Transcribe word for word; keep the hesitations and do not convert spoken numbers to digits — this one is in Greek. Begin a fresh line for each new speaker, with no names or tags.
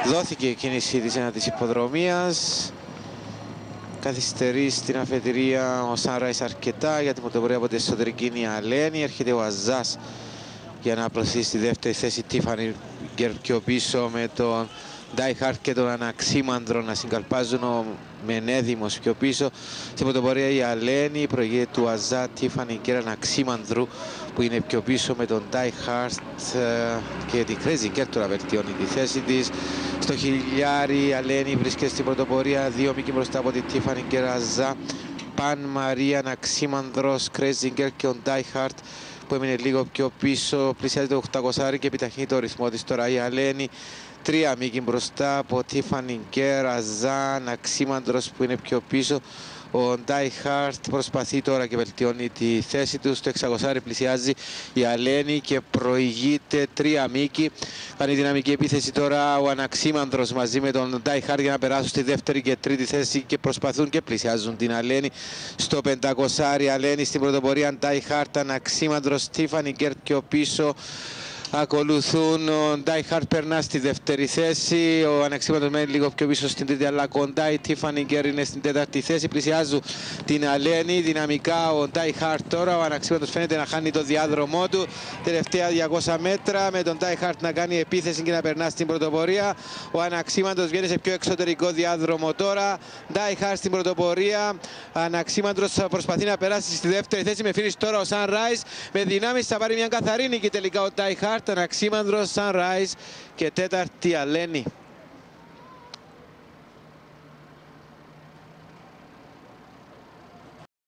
Δόθηκε η κίνηση της ένα της υποδρομίας. Καθυστερεί στην αφετηρία ο Sunrise αρκετά για την πρωτοπορία από την εσωτερική είναι η Αλένη. Έρχεται ο Αζάς για να απλωθεί στη δεύτερη θέση Tiffany Girl πιο πίσω με τον Die Hard και τον Αναξίμανδρο να συγκαλπάζουν ο Μενέδημος πιο πίσω. Στην πρωτοπορία η Αλένη, προηγείται του Αζά, Tiffany Girl Αναξίμανδρου που είναι πιο πίσω με τον Die Hard και την Crazy Girl τώρα βελτιώνει τη θέση της. Στο χιλιάρι η Αλένη βρίσκεται στην πρωτοπορία, δύο μήκη μπροστά από την Tiffany Girl Αζά, Παν Μαρία Αναξίμανδρος, Crazy Girl και ο Die Hard που έμεινε λίγο πιο πίσω, πλησιάζει το οκτακόσια και επιταχύνει το ρυθμό της τώρα η Αλένη. Τρία μήκη μπροστά από Tiffany Girl, Αζά, Αναξίμανδρος που είναι πιο πίσω. Ο Die Hard προσπαθεί τώρα και βελτιώνει τη θέση του. Στο εξακόσια πλησιάζει η Αλένη και προηγείται τρία μήκη. Κάνει δυναμική επίθεση τώρα ο Αναξίμανδρος μαζί με τον Die Hard για να περάσουν στη δεύτερη και τρίτη θέση και προσπαθούν και πλησιάζουν την Αλένη. Στο πεντακόσια η Αλένη στην πρωτοπορία, Die Hard, Αναξίμανδρος, Tiffany Girl πιο πίσω. Ακολουθούν, ο Die Hard περνά στη δεύτερη θέση, ο Αναξίμανδρος μένει λίγο πιο πίσω στην τρίτη αλλά κοντά, η Tiffany Girl είναι στην τέταρτη θέση, πλησιάζουν την Αλένη, δυναμικά ο Die Hard τώρα, ο Αναξίμανδρος φαίνεται να χάνει το διάδρομό του, τελευταία διακόσια μέτρα με τον Die Hard να κάνει επίθεση και να περνά στην πρωτοπορία, ο Αναξίμανδρος βγαίνει σε πιο εξωτερικό διάδρομο τώρα, Die Hard στην πρωτοπορία, Αναξίμανδρος προσπαθεί να περάσει στη δεύτερη θέση με finish τώρα ο Sunrise, με δυνάμεις θα πάρει μια καθαρή νίκη τελικά ο Die Hard, Αναξίμανδρος, Sunrise και τέταρτη Αλένη.